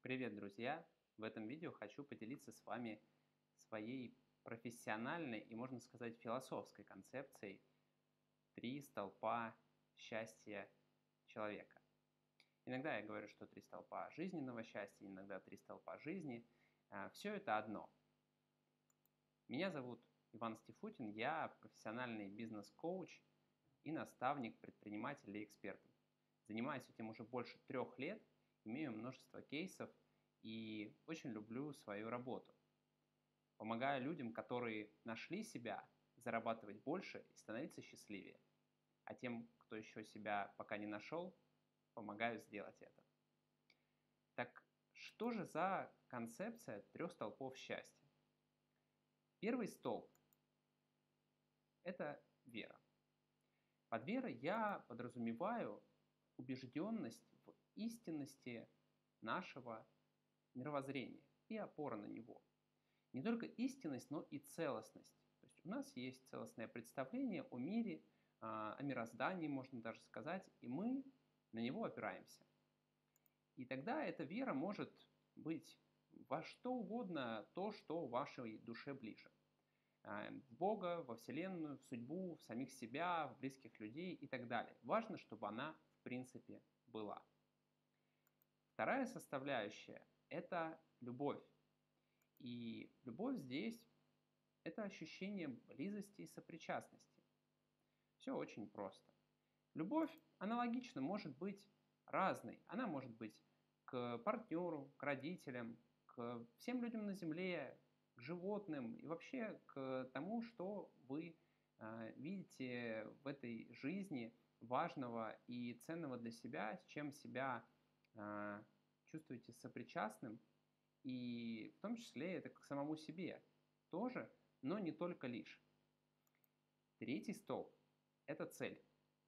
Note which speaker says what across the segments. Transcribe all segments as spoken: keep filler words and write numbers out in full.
Speaker 1: Привет, друзья! В этом видео хочу поделиться с вами своей профессиональной и, можно сказать, философской концепцией «Три столпа счастья человека». Иногда я говорю, что три столпа жизненного счастья, иногда три столпа жизни. Все это одно. Меня зовут Иван Стифутин, я профессиональный бизнес-коуч и наставник предпринимателей и экспертов. Занимаюсь этим уже больше трех лет, имею множество кейсов и очень люблю свою работу. Помогаю людям, которые нашли себя, зарабатывать больше и становиться счастливее. А тем, кто еще себя пока не нашел, помогаю сделать это. Так что же за концепция трех столпов счастья? Первый столб – это вера. Под верой я подразумеваю убежденность в истинности нашего мировоззрения и опора на него. Не только истинность, но и целостность. То есть у нас есть целостное представление о мире, о мироздании, можно даже сказать, и мы на него опираемся. И тогда эта вера может быть во что угодно, то, что вашей душе ближе. В Бога, во Вселенную, в судьбу, в самих себя, в близких людей и так далее. Важно, чтобы она, в принципе, была. Вторая составляющая – это любовь. И любовь здесь – это ощущение близости и сопричастности. Все очень просто. Любовь аналогично может быть разной. Она может быть к партнеру, к родителям, к всем людям на земле, к животным и вообще к тому, что вы э, видите в этой жизни важного и ценного для себя, с чем себя э, чувствуете сопричастным, и в том числе это к самому себе тоже, но не только лишь. Третий столб – это цель.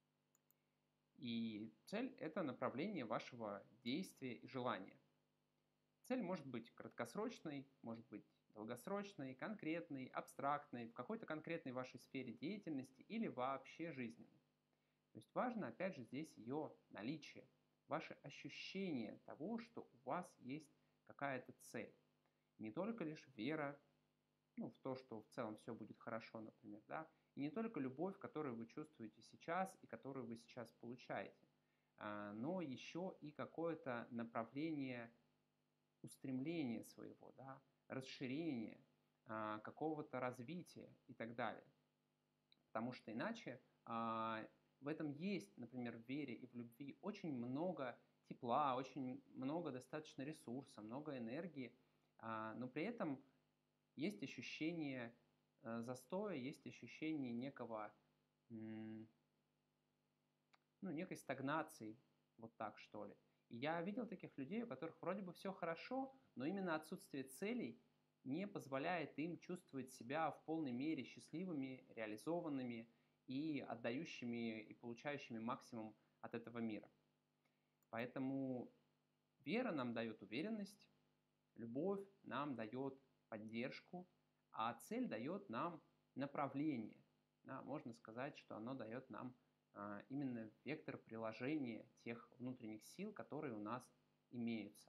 Speaker 1: И цель – это направление вашего действия и желания. Цель может быть краткосрочной, может быть долгосрочной, конкретной, абстрактной, в какой-то конкретной вашей сфере деятельности или вообще жизненной. То есть важно, опять же, здесь ее наличие, ваше ощущение того, что у вас есть какая-то цель. Не только лишь вера, ну, в то, что в целом все будет хорошо, например, да, и не только любовь, которую вы чувствуете сейчас и которую вы сейчас получаете, а, но еще и какое-то направление устремления своего, да, расширения, а, какого-то развития и так далее. Потому что иначе а, в этом есть, например, в вере и в любви очень много тепла, очень много достаточно ресурса, много энергии, а, но при этом есть ощущение э, застоя, есть ощущение некого, м, ну, некой стагнации, вот так что ли. И я видел таких людей, у которых вроде бы все хорошо, но именно отсутствие целей не позволяет им чувствовать себя в полной мере счастливыми, реализованными и отдающими и получающими максимум от этого мира. Поэтому вера нам дает уверенность, любовь нам дает поддержку, а цель дает нам направление. Да, можно сказать, что оно дает нам а, именно вектор приложения тех внутренних сил, которые у нас имеются.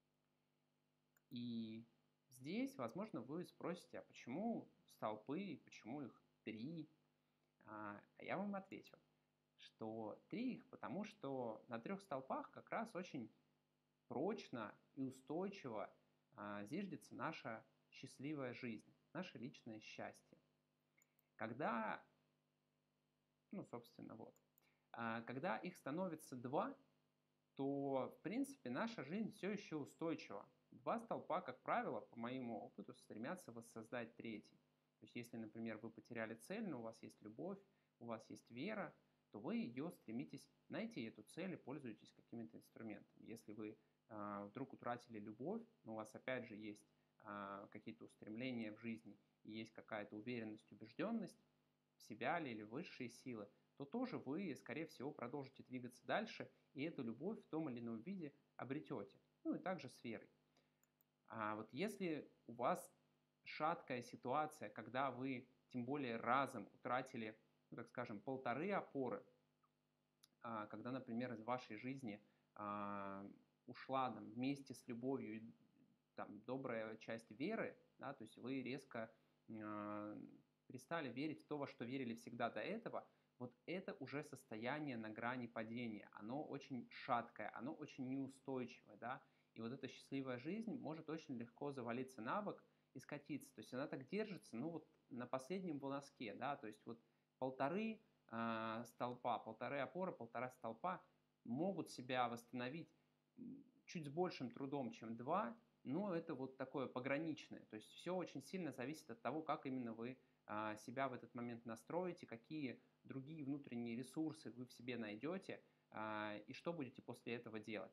Speaker 1: И здесь, возможно, вы спросите, а почему столпы, почему их три? А я вам ответил, что три их, потому что на трех столпах как раз очень прочно и устойчиво а, зиждется наша счастливая жизнь, наше личное счастье. Когда, ну, собственно, вот, а, когда их становится два, то, в принципе, наша жизнь все еще устойчива. Два столпа, как правило, по моему опыту, стремятся воссоздать третий. То есть, если, например, вы потеряли цель, но у вас есть любовь, у вас есть вера, то вы ее стремитесь найти, эту цель, и пользуетесь какими-то инструментами. Если вы э, вдруг утратили любовь, но у вас опять же есть э, какие-то устремления в жизни, и есть какая-то уверенность, убежденность в себя ли или высшие силы, то тоже вы, скорее всего, продолжите двигаться дальше, и эту любовь в том или ином виде обретете. Ну и также с верой. А вот если у вас шаткая ситуация, когда вы тем более разом утратили, ну, так скажем, полторы опоры, а, когда, например, из вашей жизни а, ушла там, вместе с любовью и там, добрая часть веры, да, то есть вы резко э, перестали верить в то, во что верили всегда до этого, вот это уже состояние на грани падения. Оно очень шаткое, оно очень неустойчивое, да, и вот эта счастливая жизнь может очень легко завалиться на бок и скатиться. То есть она так держится, ну вот на последнем волоске, да, то есть вот полторы э, столпа, полторы опоры, полтора столпа могут себя восстановить чуть с большим трудом, чем два, но это вот такое пограничное. То есть все очень сильно зависит от того, как именно вы а, себя в этот момент настроите, какие другие внутренние ресурсы вы в себе найдете а, и что будете после этого делать.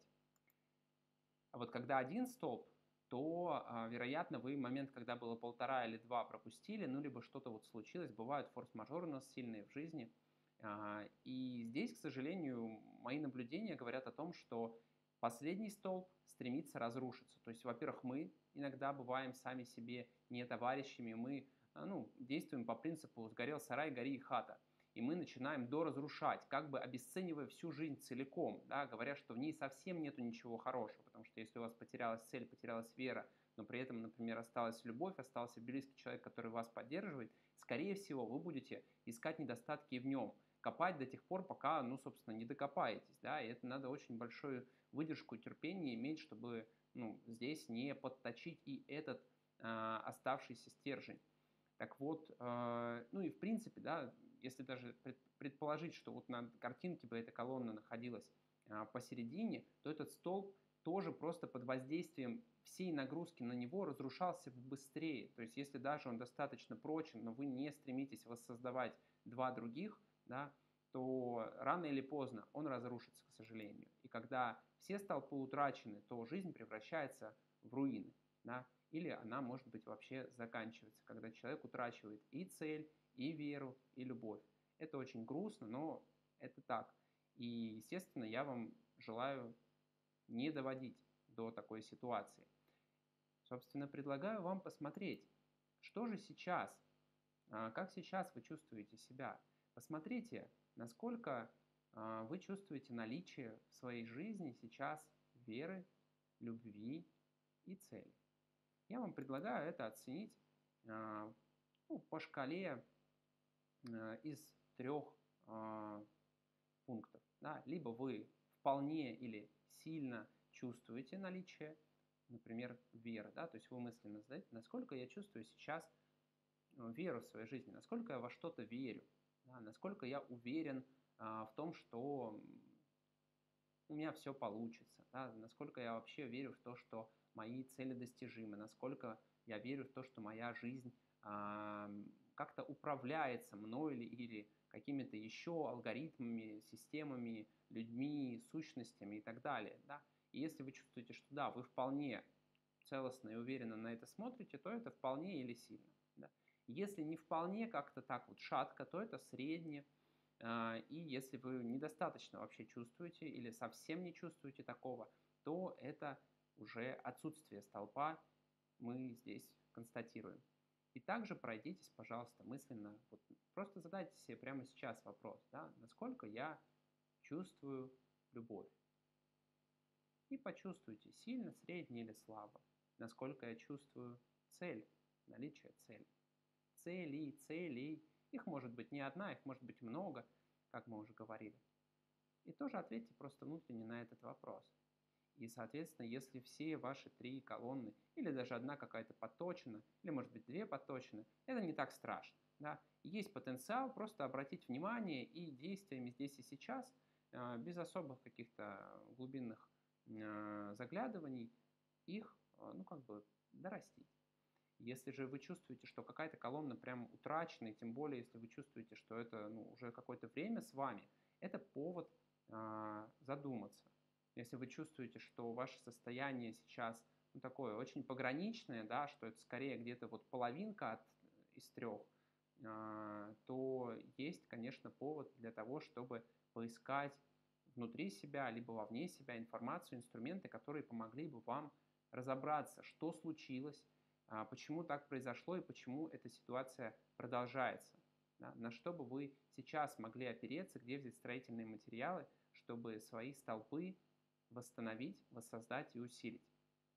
Speaker 1: А вот когда один столб, то, а, вероятно, вы момент, когда было полтора или два, пропустили, ну, либо что-то вот случилось. Бывают форс-мажоры у нас сильные в жизни. А, И здесь, к сожалению, мои наблюдения говорят о том, что последний столб стремится разрушиться. То есть, во-первых, мы иногда бываем сами себе не товарищами, мы а, ну, действуем по принципу «сгорел сарай, гори и хата». И мы начинаем доразрушать, как бы обесценивая всю жизнь целиком, да, говоря, что в ней совсем нету ничего хорошего, потому что если у вас потерялась цель, потерялась вера, но при этом, например, осталась любовь, остался близкий человек, который вас поддерживает, скорее всего, вы будете искать недостатки в нем, копать до тех пор, пока, ну, собственно, не докопаетесь, да, и это надо очень большую выдержку и терпение иметь, чтобы, ну, здесь не подточить и этот э, оставшийся стержень. Так вот, э, ну и в принципе, да, если даже предположить, что вот на картинке бы эта колонна находилась а, посередине, то этот столб тоже просто под воздействием всей нагрузки на него разрушался быстрее. То есть если даже он достаточно прочен, но вы не стремитесь воссоздавать два других, да, то рано или поздно он разрушится, к сожалению. И когда все столпы утрачены, то жизнь превращается в руины. Да, или она, может быть, вообще заканчивается, когда человек утрачивает и цель, и веру, и любовь. Это очень грустно, но это так. И, естественно, я вам желаю не доводить до такой ситуации. Собственно, предлагаю вам посмотреть, что же сейчас, а, как сейчас вы чувствуете себя. Посмотрите, насколько а, вы чувствуете наличие в своей жизни сейчас веры, любви и цели. Я вам предлагаю это оценить а, ну, по шкале а, из трех а, пунктов. Да? Либо вы вполне или сильно чувствуете наличие, например, веры, да? То есть вы мысленно задаете, насколько я чувствую сейчас э, веру в своей жизни, насколько я во что-то верю, да? Насколько я уверен а, в том, что у меня все получится, да? Насколько я вообще верю в то, что мои цели достижимы, насколько я верю в то, что моя жизнь а, как-то управляется мной или, или какими-то еще алгоритмами, системами, людьми, сущностями и так далее. Да? И если вы чувствуете, что да, вы вполне целостно и уверенно на это смотрите, то это вполне или сильно. Да? Если не вполне как-то так вот шатко, то это средне. А, И если вы недостаточно вообще чувствуете или совсем не чувствуете такого, то это уже отсутствие столпа мы здесь констатируем. И также пройдитесь, пожалуйста, мысленно, вот просто задайте себе прямо сейчас вопрос, да, насколько я чувствую любовь. И почувствуйте, сильно, средне или слабо, насколько я чувствую цель, наличие цели. Целей, целей, их может быть не одна, их может быть много, как мы уже говорили. И тоже ответьте просто внутренне на этот вопрос. И, соответственно, если все ваши три колонны, или даже одна какая-то подточена, или, может быть, две подточены, это не так страшно. Да? Есть потенциал просто обратить внимание и действиями здесь и сейчас, э, без особых каких-то глубинных э, заглядываний, их, э, ну, как бы, дорастить. Если же вы чувствуете, что какая-то колонна прям утрачена, и тем более, если вы чувствуете, что это ну, уже какое-то время с вами, это повод э, задуматься. Если вы чувствуете, что ваше состояние сейчас ну, такое очень пограничное, да, что это скорее где-то вот половинка от, из трех, э, то есть, конечно, повод для того, чтобы поискать внутри себя, либо вовне себя информацию, инструменты, которые помогли бы вам разобраться, что случилось, а, почему так произошло и почему эта ситуация продолжается. Да? На что бы вы сейчас могли опереться, где взять строительные материалы, чтобы свои столпы восстановить, воссоздать и усилить.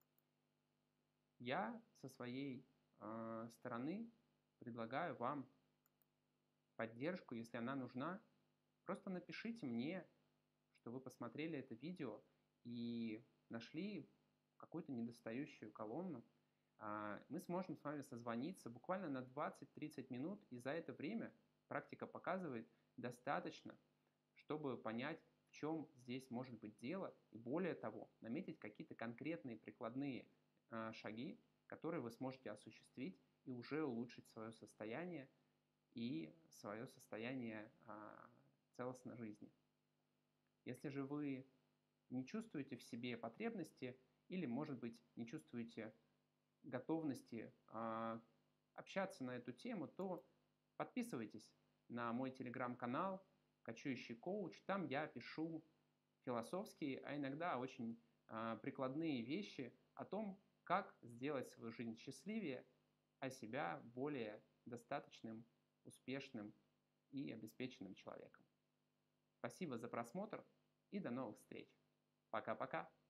Speaker 1: Я со своей э, стороны предлагаю вам поддержку, если она нужна. Просто напишите мне, что вы посмотрели это видео и нашли какую-то недостающую колонну. А, Мы сможем с вами созвониться буквально на двадцать-тридцать минут, и за это время практика показывает достаточно, чтобы понять, в чем здесь может быть дело, и более того, наметить какие-то конкретные прикладные а, шаги, которые вы сможете осуществить и уже улучшить свое состояние и свое состояние а, целостной жизни. Если же вы не чувствуете в себе потребности или, может быть, не чувствуете готовности а, общаться на эту тему, то подписывайтесь на мой телеграм-канал «Кочующий коуч». Там я пишу философские, а иногда очень а, прикладные вещи о том, как сделать свою жизнь счастливее, а себя более достаточным, успешным и обеспеченным человеком. Спасибо за просмотр и до новых встреч. Пока-пока.